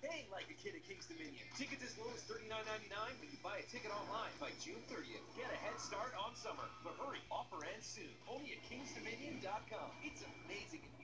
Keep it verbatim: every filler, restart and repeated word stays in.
paying like a kid at King's Dominion. Tickets as low as thirty-nine ninety-nine when you buy a ticket online by June thirtieth. Get a head start on summer. But hurry, offer ends soon. Only at Kings Dominion dot com. It's amazing.